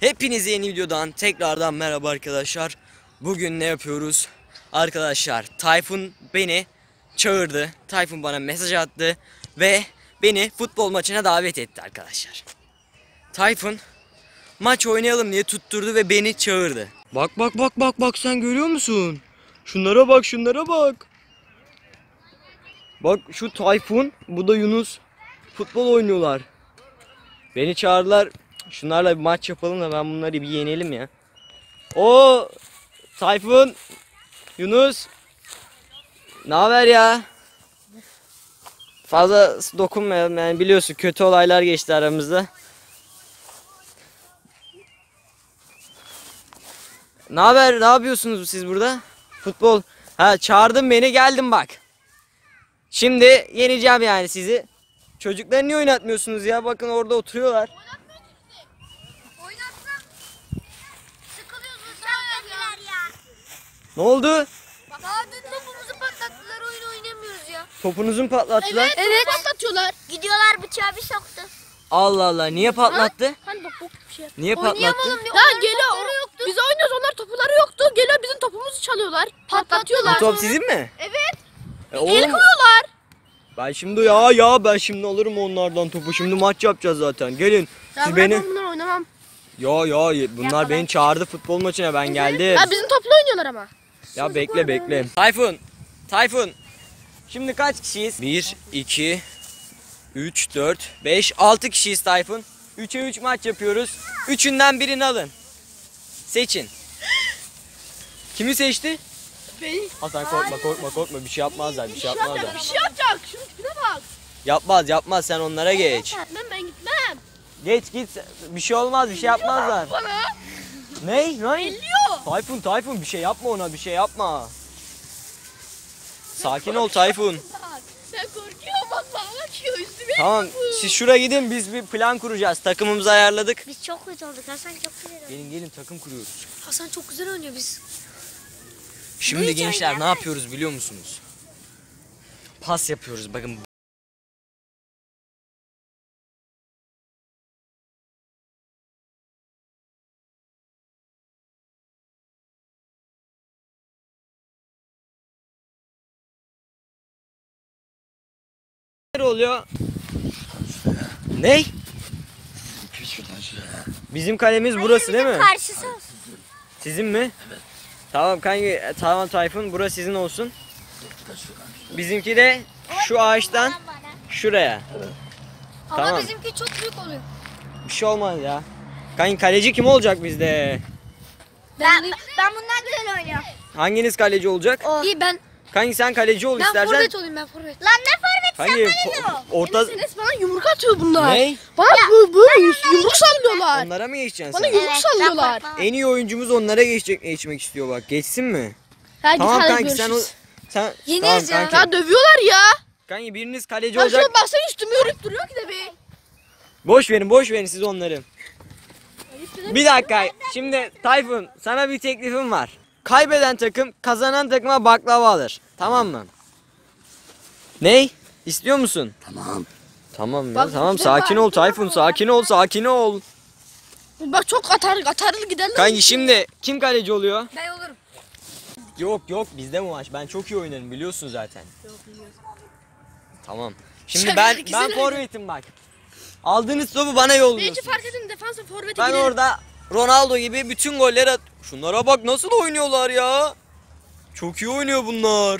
Hepinize yeni videodan tekrardan merhaba arkadaşlar. Bugün ne yapıyoruz? Arkadaşlar Tayfun beni çağırdı. Tayfun bana mesaj attı ve beni futbol maçına davet etti arkadaşlar. Tayfun maç oynayalım diye tutturdu ve beni çağırdı. Bak sen görüyor musun? Şunlara bak. Bak şu Tayfun, bu da Yunus futbol oynuyorlar. Beni çağırdılar. Şunlarla bir maç yapalım da ben bunları bir yenelim ya. O Tayfun, Yunus, ne haber ya? Fazla dokunmayalım yani, biliyorsun kötü olaylar geçti aramızda. Ne haber? Ne yapıyorsunuz siz burada? Futbol. Ha, çağırdın beni, geldim bak. Şimdi yeneceğim yani sizi. Çocukları niye oynatmıyorsunuz ya? Bakın orada oturuyorlar. Ne oldu? Daha dün topumuzu patlattılar, oyun oynamıyoruz ya. Topunuzu mu patlattılar? Evet. Patlatıyorlar. Gidiyorlar, bıçağı bir soktu. Allah Allah, niye patlattı? Hani bak bir şey. Niye patlattı? Ya geliyor, biz oynuyoruz, onlar topları yoktu. Geliyor bizim topumuzu çalıyorlar. Patlatıyorlar. Bu top sizin mi? Evet. El Oğlum, koyuyorlar. ben şimdi ben şimdi alırım onlardan topu. Şimdi maç yapacağız zaten. Gelin. Siz beni. Ben bunları oynamam. Bunlar beni çağırdı futbol maçına, ben geldim. Ya bizim topla oynuyorlar ama. Ya bekle. Tayfun. Şimdi kaç kişiyiz? 1, 2, 3, 4, 5, 6 kişiyiz Tayfun. 3'e 3 maç yapıyoruz. Üçünden birini alın. Seçin. Kimi seçti? Beni. Hasan korkma. Bir şey yapmazlar. Bir şey yapacak. Şunun tipine bak. Yapmaz, sen onlara geç. Ben gitmem. Geç. Bir şey olmaz, bir şey yapmazlar. Bana. Ne? Geliyor. Tayfun bir şey yapma ona, bir şey yapma. Sakin ol Tayfun. Ben korkuyorum, vallahi bakıyor üstüme. Tamam, siz şuraya gidin, biz bir plan kuracağız. Takımımızı ayarladık. Biz çok kötü olduk. Hasan çok güzel oynuyor. Gelin takım kuruyoruz. Hasan çok güzel oynuyor biz. Şimdi gençler ne yapıyoruz biliyor musunuz? Pas yapıyoruz, bakın. Ne oluyor? Ne? Bizim kalemiz burası değil mi? Karşısı olsun. Sizin mi? Tamam kanka, tamam Tayfun, burası sizin olsun. Bizimki de şu ağaçtan şuraya. Ama Tamam. bizimki çok büyük oluyor. Bir şey olmaz ya. Kanka kaleci kim olacak bizde? Ben bundan güzel oynuyorum. Hanginiz kaleci olacak? İyi ben Kanka sen kaleci ol istersen. forvet olayım, ben forvet. Lan ne forvet, Kanka orta. Enes bana yumruk atıyor bunlar. Ne? Bana böyle yumruk sallıyorlar. Onlara mı geçeceksin Bana sen? yumruk sallıyorlar. En iyi oyuncumuz onlara geçmek istiyor bak. Geçsin mi? Hadi Tamam hadi kanka görüşürüz. sen Yeneriz tamam, ya. kanka. Ya dövüyorlar ya. Kanka biriniz kaleci Ya olacak. şuna baksana, üstüme yürüyüp duruyor ki de be. Boş verin siz onları. Bir dakika. Şimdi Tayfun, sana bir teklifim var. Kaybeden takım kazanan takıma baklava alır. Tamam mı? Ne? İstiyor musun? Tamam ya. Bak, Tamam, bir de sakin ol Tayfun. Sakin ol. Bak çok atarlı giderler. Kanki şimdi kim kaleci oluyor? Ben olurum. Yok bizde bu maç. Ben çok iyi oynarım, biliyorsun zaten. Tamam. Şimdi Sen ben güzel forvetim bak. Aldığınız topu bana Hiç yolluyorsunuz. fark edin, defansa forvete Ben girelim. orada Ronaldo gibi bütün golleri Şunlara bak nasıl oynuyorlar ya. Çok iyi oynuyor bunlar.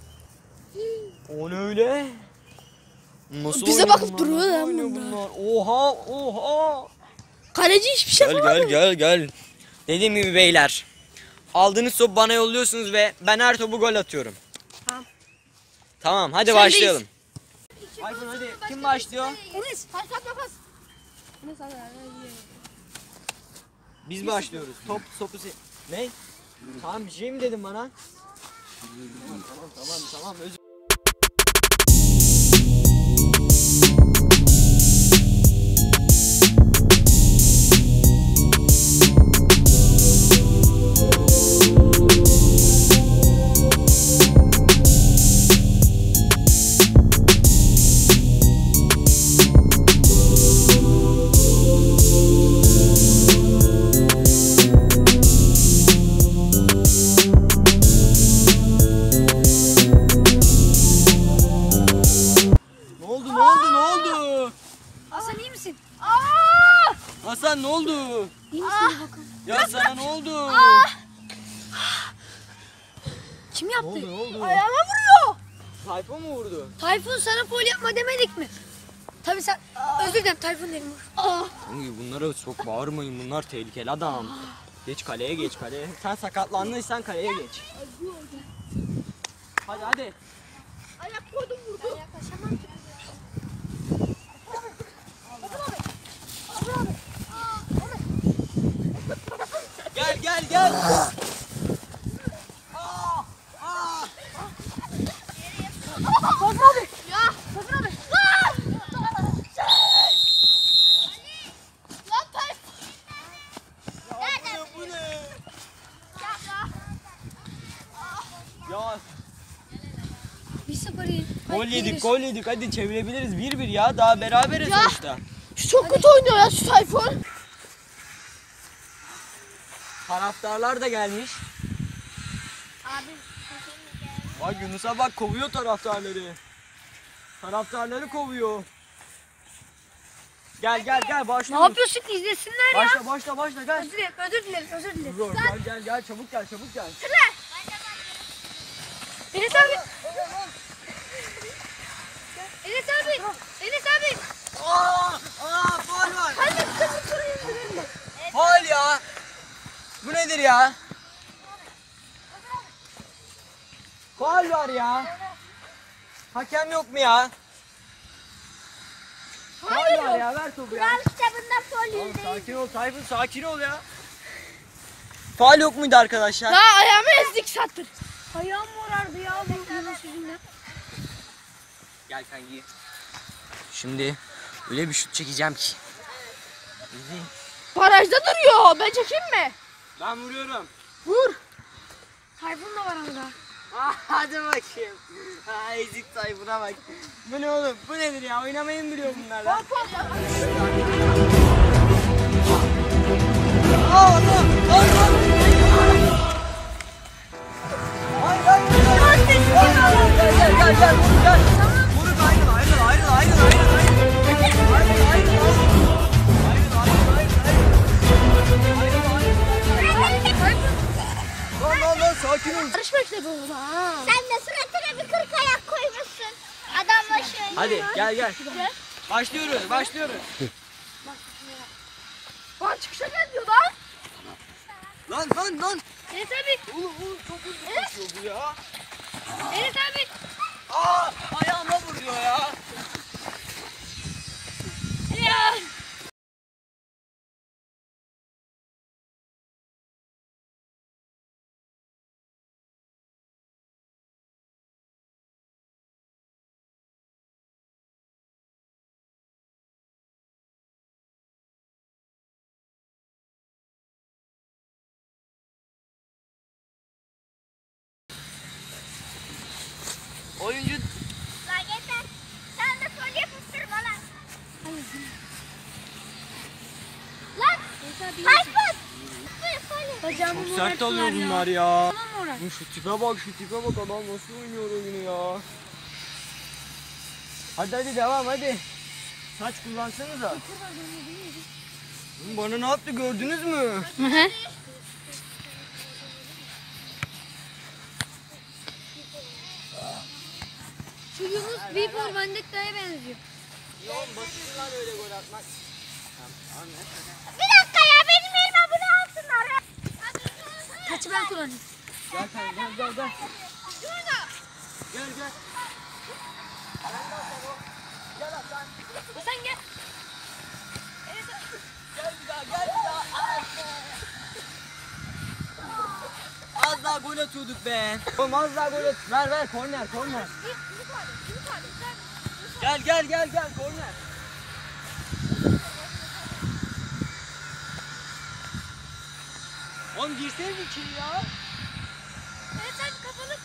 O ne öyle? Nasıl Bize oynuyor bakıp bunlar? duruyor Nasıl lan oynuyor bunlar. Oha. Kaleci hiçbir şey yapamıyor. Gel. Dediğim gibi beyler. Aldığınız topu bana yolluyorsunuz ve ben her topu gol atıyorum. Tamam hadi Sendeyiz. başlayalım. Tayfun hadi, kim başlıyor? Enes, makas. Enes hadi. Biz başlıyoruz. Topu ne? Tamam, bir şey mi dedin bana? Tamam. Özür oldu? İyi misin bakalım? Ya sana ne oldu? Kim yaptı? Ne oldu? Ayağıma vuruyor. Tayfun mu vurdu? Tayfun sana foul yapma demedik mi? Tabii sen özür dilerim Tayfun dedim. Bunlara çok bağırmayın, bunlar tehlikeli adam. Geç kaleye, geç kaleye. Sen sakatlandıysan kaleye geç. Hadi hadi. Ayak koydum vurdu. Yaklaşamam ki. Gel gel gel. Tayfun abi. Ya Tayfun abi. Lan Tayfun. Bu ne? Ya 1-0 iyi. gol yedik hadi çevirebiliriz 1-1 ya daha beraberiz Ya. sonuçta. Şu çok kötü oynuyor ya şu Tayfun. Taraftarlar da gelmiş. Abi. Bak Yunus'a bak kovuyor taraftarları. Taraftarları kovuyor. Gel gel gel Ne başlıyoruz. yapıyorsun izlesinler ya. Başla gel. Özür dilerim. Dur, gel çabuk gel. Enes abi. Enes abi. Faul var. Hadi Faul ya. Bu nedir ya? Faul var ya. Hakem yok mu ya? Faul var ya ver topu ya. kitabında foul Tamam, sakin ol Tayfun sakin ol ya. Faul yok muydu arkadaşlar? Daha ayağımı ezdik sattır. Ayağım morardı ya bu Yunus yüzünden. Gel kanki. Şimdi öyle bir şut çekeceğim ki. Barajda duruyor. Ben çekeyim mi? Ben vuruyorum. Vur. Tayfun da var orada. Hadi bakayım. Ezik Tayfun'a bak. Bu ne oğlum? Bu nedir ya? Oynamayı mı biliyor bunlar lan? Gel. Vurun Lan sakin ol. Karışma işte bu burada. Sen de suratına bir kırk ayak koymuşsun. Adam başı. Hadi gel. Başlıyoruz. Lan çıkışa gel diyor lan. Lan. Enes abi. Oğlum çok hızlı koşuyor bu ya. Enes abi. Ayağıma vuruyor ya. Ya. Oyuncu Lan yeter. Sen de sol yapıştırma lan. Lan. Tayfun. Bacağımı çok sert morarttılar alıyor ya. bunlar ya. Tamam moral. Şu tipe bak adam nasıl oynuyor oyunu ya. Hadi devam hadi. Saç kullansanıza. Bana ne yaptı gördünüz mü? Hı. Şu Yunus Viper Vendetta'ya benziyor. Yok basit lan öyle gol atmak. Bir dakika ya benim elime bunu alsınlar ya. Kaçı ben kullanacağım. Gel sen gel. Gel. Hasan gel. Gel bir daha. Az daha gol atıyorduk be. Oğlum az daha gol at. Ver korner. Gel korner. Oğlum girseniz içeri ya. Evet sen kapalı.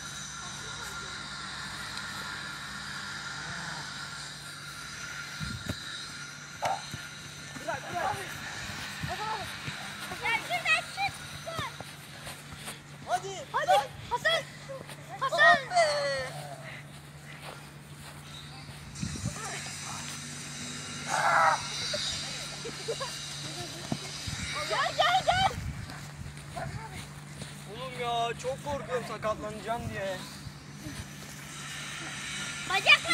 Ya şuradan çık. Hadi. Hasan. Ah be. ya. Çok korkuyorum sakatlanacağım diye. Bacaklarını